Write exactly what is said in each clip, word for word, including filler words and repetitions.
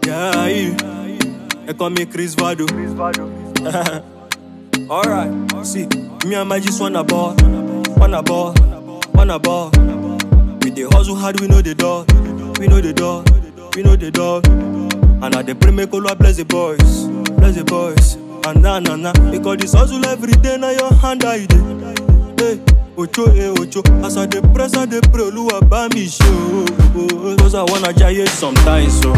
Jaye, they call me Chris Vado. Alright, see, me and my just wanna ball, wanna ball, wanna ball. We dey hustle hard, we know the door, we know the door, we know the door. And I dey pray make Allah bless the boys, bless the boys. And na na na, because this hustle every day, now your hand I dey. Hey, ocho eh ocho, as I dey press, I dey pray, Oluwa ba mi show. Cause I wanna Jaye sometimes, so.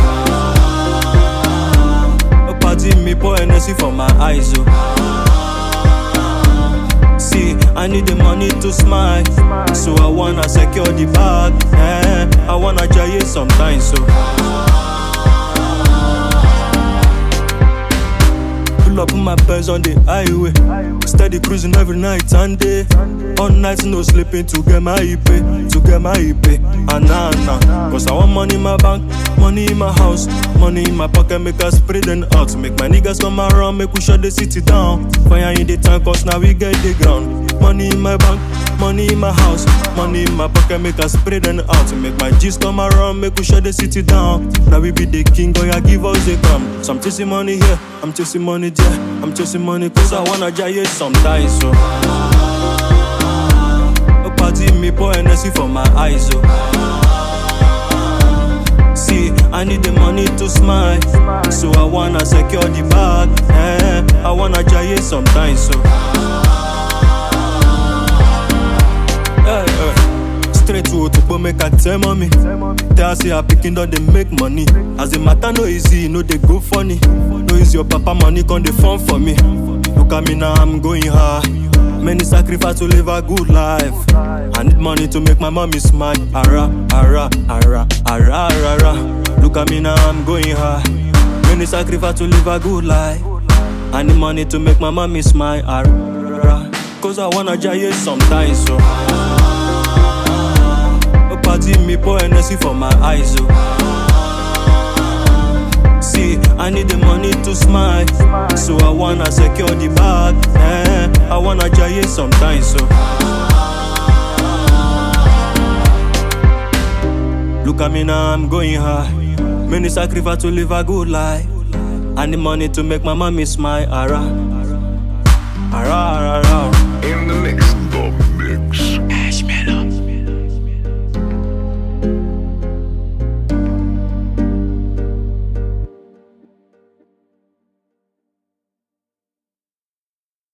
A party me pour energy for my eyes, so. See, I need the money to smile, so I wanna secure the bag. Eh, I wanna Jaye sometimes, so. Pull up with my pants on the highway, steady cruising every night and day. All night no sleeping to get my E P, to get my E P. And nah nah, cause I want money in my bank, money in my house, money in my pocket, make us spread them out. Make my niggas come around, make we shut the city down. Fire in the tank, cause now we get the ground. Money in my bank, money in my house, money in my pocket, make us spread them out. Make my G's come around, make we shut the city down. Now we be the king, oh yeah, give us a crown. So I'm chasing money here, I'm chasing money there, I'm chasing money cause I wanna Jaye sometimes, so. A party me pour energy for my eyes, so. See, I need the money to smile, so I wanna secure the bag. Eh, I wanna Jaye sometimes, so. Hey, hey. Straight to Otukpo make a tell mommy. Tell say I picking down they make money. As the matter no easy, no they go funny. No is your papa money come they fun for me. Look at me now, I'm going high. Many sacrifice to live a good life. I need money to make my mommy smile. Ara, ara, ara, ara, ara. Look at me now, I'm going high. Many sacrifice to live a good life. I need money to make my mommy smile. Ara, cause I wanna Jaye sometimes, so. A party me pour energy for my eyes, so. See, I need the money to smile, so I wanna secure the bag. Eh, I wanna Jaye sometimes, so. Look at me now, I'm going high. Many sacrifice to live a good life. I need money to make my mommy smile. Ara, ara, ara, ara.